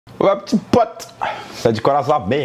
Ouais, petit pote. Ça dit quoi là, ça bien.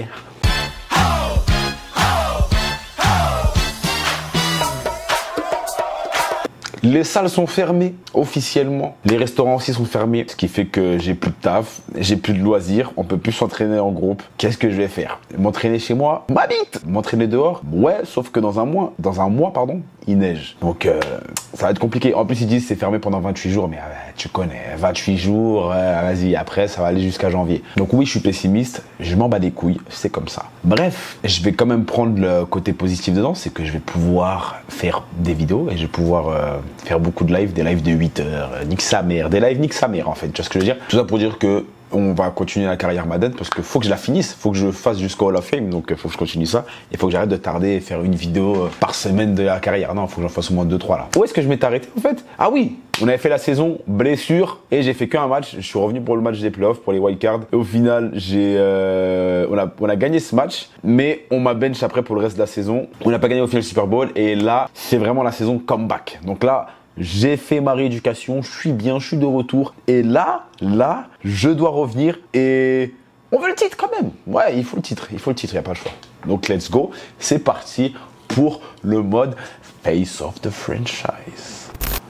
Les salles sont fermées officiellement. Les restaurants aussi sont fermés. Ce qui fait que j'ai plus de taf, j'ai plus de loisirs. On peut plus s'entraîner en groupe. Qu'est-ce que je vais faire? M'entraîner chez moi? M'habite. M'entraîner dehors? Ouais, sauf que dans un mois, il neige. Donc ça va être compliqué. En plus ils disent c'est fermé pendant 28 jours. Mais tu connais, 28 jours, vas-y, après ça va aller jusqu'à janvier. Donc oui, je suis pessimiste. Je m'en bats les couilles. C'est comme ça. Bref, je vais quand même prendre le côté positif dedans. C'est que je vais pouvoir faire des vidéos et je vais pouvoir faire beaucoup de lives, des lives de 8 heures, nique sa mère, des lives nique sa mère en fait, tu vois ce que je veux dire? Tout ça pour dire que on va continuer la carrière Madden parce qu'il faut que je la finisse, faut que je fasse jusqu'au Hall of Fame, donc il faut que je continue ça, et faut que j'arrête de tarder et faire une vidéo par semaine de la carrière. Non, faut que j'en fasse au moins 2-3 là. Où est-ce que je m'étais arrêté en fait? Ah oui, on avait fait la saison blessure et j'ai fait qu'un match, je suis revenu pour le match des playoffs, pour les wildcards, et au final on a gagné ce match, mais on m'a bench après pour le reste de la saison. On n'a pas gagné au final le Super Bowl, et là c'est vraiment la saison comeback. Donc là, j'ai fait ma rééducation, je suis bien, je suis de retour. Et là, je dois revenir et on veut le titre quand même. Ouais, il faut le titre, il n'y a pas le choix. Donc let's go, c'est parti pour le mode Face of the Franchise.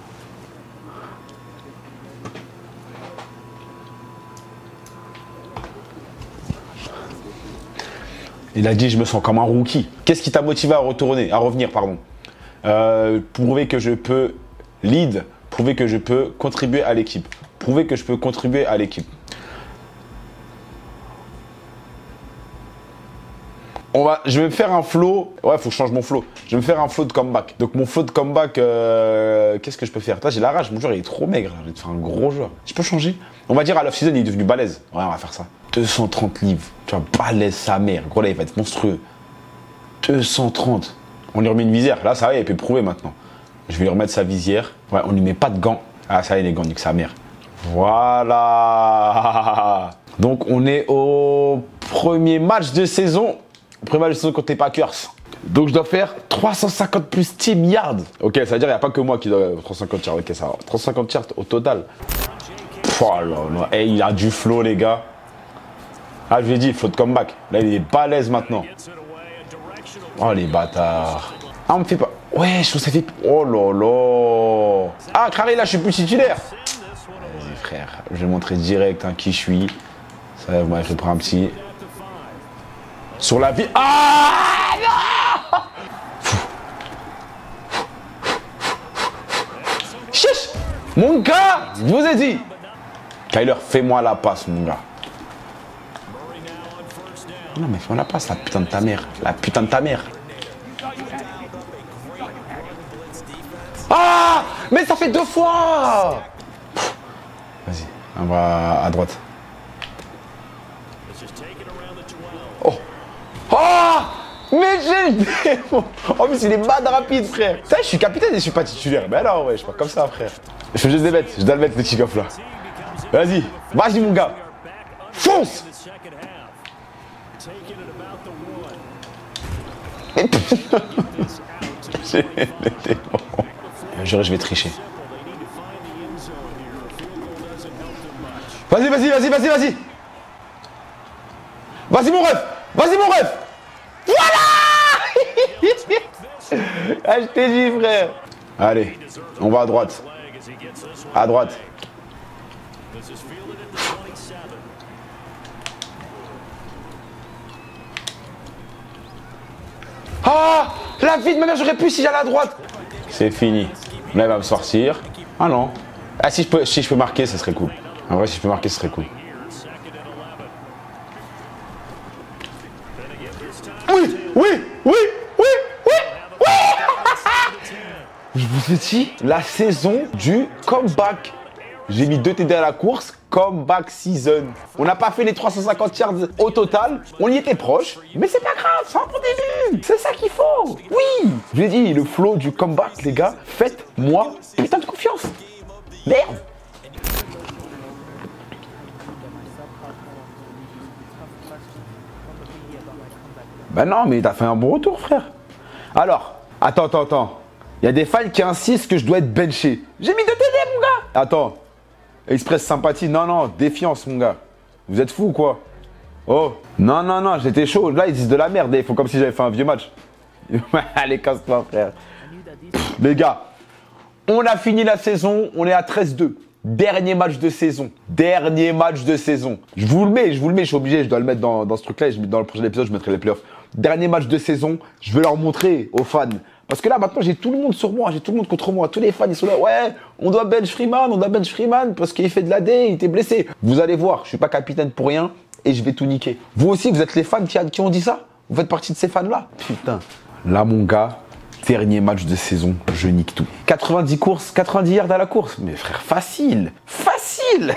Il a dit je me sens comme un rookie. Qu'est-ce qui t'a motivé à revenir, pardon? Prouver que je peux lead, prouver que je peux contribuer à l'équipe. Prouver que je peux contribuer à l'équipe. Je vais me faire un flow. Ouais, faut que je change mon flow. Je vais me faire un flow de comeback. Donc mon flow de comeback, qu'est-ce que je peux faire? J'ai la rage, mon joueur il est trop maigre. Je vais te faire un gros joueur. Je peux changer? On va dire à l'off-season il est devenu balèze. Ouais, on va faire ça. 230 livres. Tu vois, balèze sa mère. Gros là il va être monstrueux. 230. On lui remet une visière. Là ça va, il peut prouver maintenant. Je vais lui remettre sa visière. Ouais, on lui met pas de gants. Ah, ça y est, les gants, nique sa mère. Voilà. Donc, on est au premier match de saison. Premier match de saison contre les Packers. Donc, je dois faire 350 plus team yards. Ok, ça veut dire qu'il n'y a pas que moi qui dois 350 yards. Ok, ça va. 350 yards au total. Oh là là. Hey, il a du flow, les gars. Ah, je lui ai dit, flow de comeback. Là, il est balèze maintenant. Oh, les bâtards. Ah, on me fait pas. Ouais, je trouve ça fait. Oh là là. Ah, carré, là, je suis plus titulaire. Vas-y, frère. Je vais montrer direct qui je suis. Ça, moi, je prends un petit. Sur la vie. Ah non. Chiche. Mon gars, je vous ai dit. Kyler, fais-moi la passe, mon gars. Non, mais fais-moi la passe, la putain de ta mère. La putain de ta mère. Ah! Mais ça fait 2 fois! Vas-y, on va à droite. Oh! Oh! Mais j'ai le démon! Oh, mais c'est des bad rapides, frère! Putain, je suis capitaine et je suis pas titulaire. Mais alors, ouais, je suis pas comme ça, frère. Je fais juste des bêtes, je dois le mettre, le kick-off là. Vas-y, mon gars! Fonce! J'ai le démon. Je vais tricher. Vas-y. Vas-y mon ref. Voilà. Ah, je t'ai dit, frère. Allez, on va à droite. Ah, la vie de ma mère, j'aurais pu si j'allais à droite. C'est fini. Là, il va me sortir. Ah non. Ah, si je peux marquer, ça serait cool. En vrai, si je peux marquer, ce serait cool. Oui. Je vous ai dit, la saison du comeback. J'ai mis 2 TD à la course, comeback season. On n'a pas fait les 350 yards au total. On y était proche, mais c'est pas grave, c'est un bon début. C'est ça qu'il faut. Oui. Je vous ai dit, le flow du comeback, les gars, faites-moi putain de confiance. Merde. Ben non, mais t'as fait un bon retour, frère. Alors, attends. Il y a des fans qui insistent que je dois être benché. J'ai mis 2 TD, mon gars. Attends. Express sympathie. Non, défiance, mon gars. Vous êtes fous ou quoi? Oh. Non, non, non, j'étais chaud. Là, ils disent de la merde. Ils font comme si j'avais fait un vieux match. Allez, casse-toi, frère. Les gars, on a fini la saison. On est à 13-2. Dernier match de saison. Dernier match de saison. Je vous le mets, je suis obligé. Je dois le mettre dans ce truc-là. Dans le prochain épisode, je mettrai les playoffs. Dernier match de saison. Je vais leur montrer aux fans. Parce que là, maintenant, j'ai tout le monde sur moi. J'ai tout le monde contre moi. Tous les fans, ils sont là. Ouais, on doit bench Freeman parce qu'il fait de la D, il était blessé. Vous allez voir, je suis pas capitaine pour rien et je vais tout niquer. Vous aussi, vous êtes les fans qui ont dit ça? Vous faites partie de ces fans-là? Putain. Là, mon gars, dernier match de saison, je nique tout. 90 courses, 90 yards à la course. Mais frère, facile. Facile.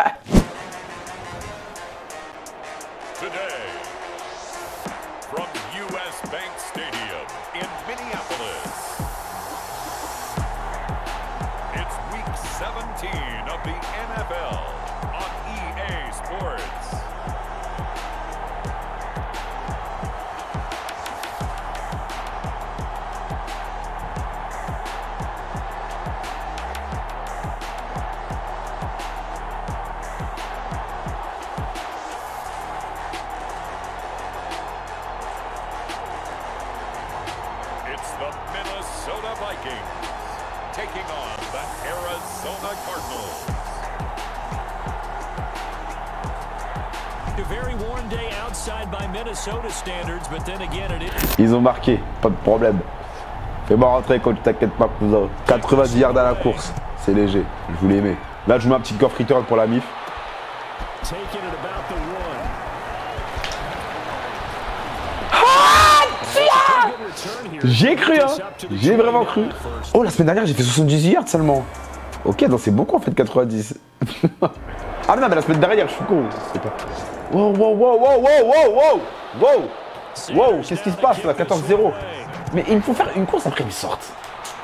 The Minnesota Vikings taking on the Arizona Cardinals. A very warm day outside by Minnesota standards, but then again it is. Ils ont marqué, pas de problème. Fais-moi rentrer, coach, t'inquiète pas, cousin. 90 yards à la course, c'est léger, je vous les mets. Là, je vous mets un petit coffre return pour la MIF. J'ai cru, hein. J'ai vraiment cru. Oh, la semaine dernière, j'ai fait 70 yards seulement. Ok, donc c'est beaucoup en fait, 90. Ah non, mais la semaine dernière, je suis con. C'est pas... Wow, wow, wow, wow, wow, wow, wow, wow. Wow, qu'est-ce qui se passe là, 14-0. Mais il me faut faire une course après, ils sortent.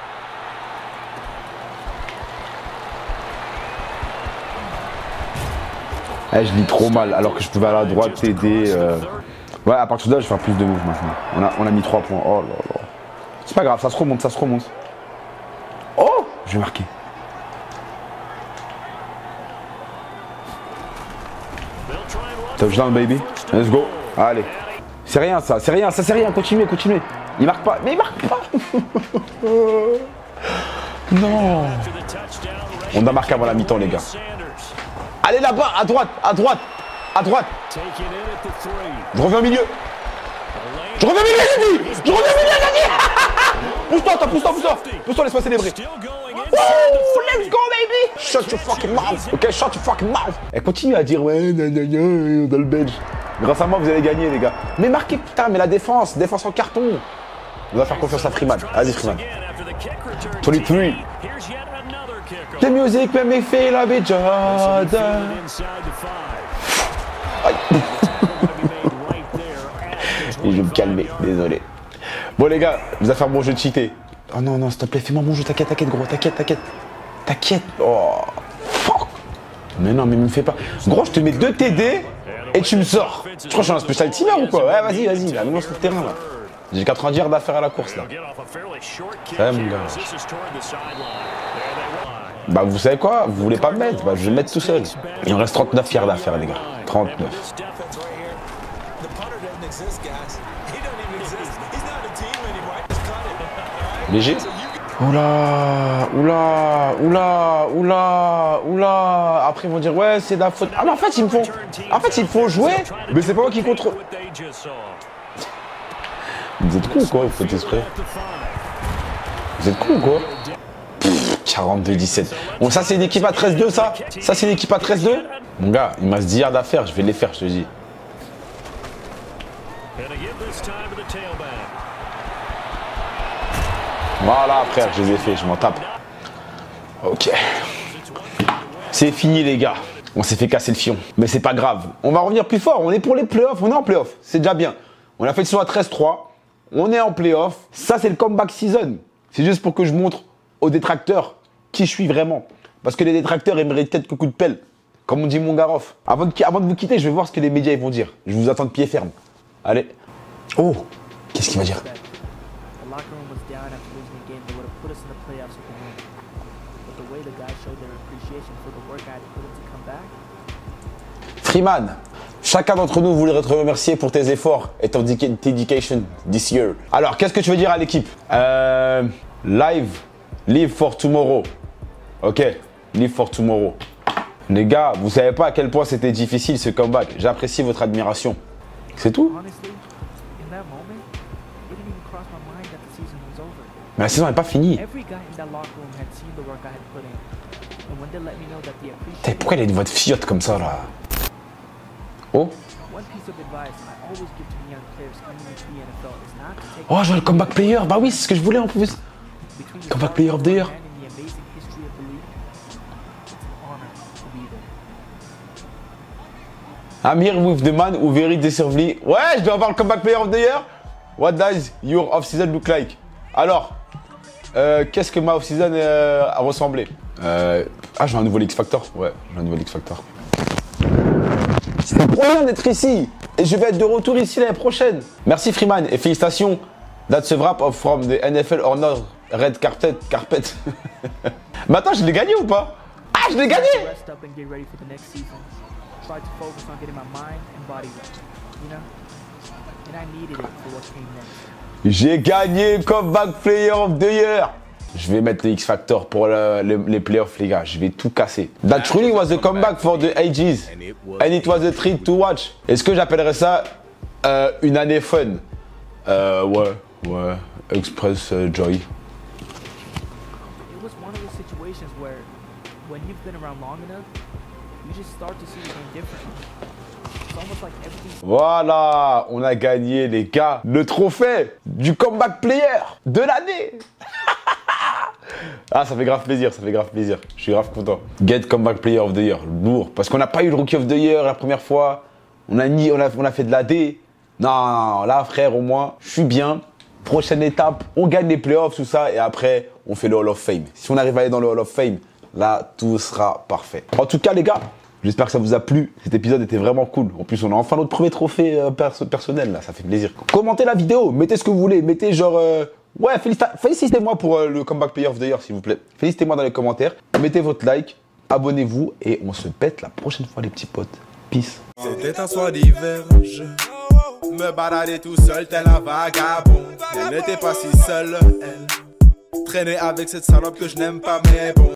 Eh, je lis trop mal, alors que je pouvais aller à droite, t'aider. Ouais, à partir de là, je vais faire plus de moves maintenant. On a mis 3 points. Oh là là. C'est pas grave, ça se remonte, ça se remonte. Oh, je vais marquer. Touchdown, baby. Let's go. Allez. C'est rien, ça, c'est rien, ça, c'est rien. Continuez, continuez. Il marque pas, mais il marque pas. Non. On doit marquer avant la mi-temps, les gars. Allez là-bas, à droite, à droite, à droite. Je reviens au milieu. Je reviens au milieu, j'ai dit. Je reviens au milieu, j'ai dit. Pousse-toi, pousse-toi, pousse-toi. Pousse-toi, laisse-moi célébrer. Woo, let's go, baby. Shut your fucking mouth. Ok, shut your fucking mouth. Et continue à dire, ouais, on dans le bench. Grâce à moi, vous allez gagner, les gars. Mais marquez, putain, mais la défense en carton. On va faire confiance à Freeman. Vas-y, Freeman. 23. The music made me feel a bit Jordan. Et je vais me calmer, désolé. Bon les gars, je vais faire mon jeu de cheaté. Oh non, non, s'il te plaît, fais-moi mon jeu, t'inquiète, t'inquiète gros, t'inquiète. T'inquiète. Oh, fuck. Mais non, mais me fais pas. Gros, je te mets 2 TD et tu me sors. Tu crois que je suis un special teamer ou quoi? Ouais, vas-y, là, mets-moi sur le terrain là. J'ai 90 yards d'affaire à la course là. Ouais, mon gars. Bah vous savez quoi? Vous voulez pas me mettre? Bah je vais me mettre tout seul. Il me reste 39 yards d'affaire les gars. 39. Léger. Oula, oula, oula, oula, oula. Après ils vont dire ouais c'est de la faute. Ah mais en fait il faut jouer. Mais c'est pas moi qui contrôle. Vous êtes con ou quoi? Vous faites exprès. Vous êtes con ou quoi? 42-17. Bon ça c'est une équipe à 13-2 ça. Ça c'est une équipe à 13-2. Mon gars, il me reste 10 yards à faire. Je vais les faire je te dis. Voilà frère, je les ai fait, je m'en tape. Ok. C'est fini les gars. On s'est fait casser le fion. Mais c'est pas grave. On va revenir plus fort. On est pour les playoffs. On est en playoffs. C'est déjà bien. On a fait le saison à 13-3. On est en playoffs. Ça c'est le comeback season. C'est juste pour que je montre aux détracteurs qui je suis vraiment. Parce que les détracteurs aimeraient peut-être que coup de pelle. Comme on dit Mongaroff. Avant de vous quitter, je vais voir ce que les médias ils vont dire. Je vous attends de pied ferme. Allez. Oh. Qu'est-ce qu'il va dire? Freeman, chacun d'entre nous voudrait te remercier pour tes efforts et ton dedication this year. Alors, qu'est-ce que tu veux dire à l'équipe? Live for tomorrow. Ok, live for tomorrow. Les gars, vous savez pas à quel point c'était difficile ce comeback. J'apprécie votre admiration. C'est tout. Mais la saison n'est pas finie. Pourquoi il a une voix de fiotte comme ça là? Oh. Oh, je vois le comeback player. Bah oui, c'est ce que je voulais en plus. Comeback player of the year. I'm here with the man who very deservedly. Ouais, je dois avoir le comeback player of the year. What does your off-season look like? Alors, qu'est-ce que ma off-season a ressemblé? J'ai un nouveau X-Factor. Ouais, j'ai un nouveau X-Factor. C'est trop bien d'être ici. Et je vais être de retour ici l'année prochaine. Merci Freeman et félicitations. That's a wrap up from the NFL or not red carpet. Mais attends, je l'ai gagné ou pas? Ah, je l'ai gagné! J'ai gagné Comeback Player of the Year. Je vais mettre les X-Factor pour les playoffs, les gars. Je vais tout casser. That truly was a comeback for the ages. And it was a treat to watch. Est-ce que j'appellerais ça une année fun? Ouais. Express joy. Voilà, on a gagné les gars le trophée du comeback player de l'année. Ah, ça fait grave plaisir, Je suis grave content. Get comeback player of the year, lourd. Parce qu'on n'a pas eu le rookie of the year la première fois. On a fait de la D. Non, là frère, au moins, je suis bien. Prochaine étape, on gagne les playoffs, tout ça, et après, on fait le Hall of Fame. Si on arrive à aller dans le Hall of Fame, là, tout sera parfait. En tout cas, les gars, j'espère que ça vous a plu. Cet épisode était vraiment cool. En plus, on a enfin notre premier trophée personnel, là, ça fait plaisir. Commentez la vidéo, mettez ce que vous voulez, mettez genre... Ouais, félicitez-moi pour le Comeback Player of the Year, s'il vous plaît. Félicitez-moi dans les commentaires, mettez votre like, abonnez-vous, et on se pète la prochaine fois, les petits potes. Peace. C'était un soir d'hiver, je me baladais tout seul tel un vagabond. Elle n'était pas si seule, elle traînait avec cette salope que je n'aime pas, mais bon.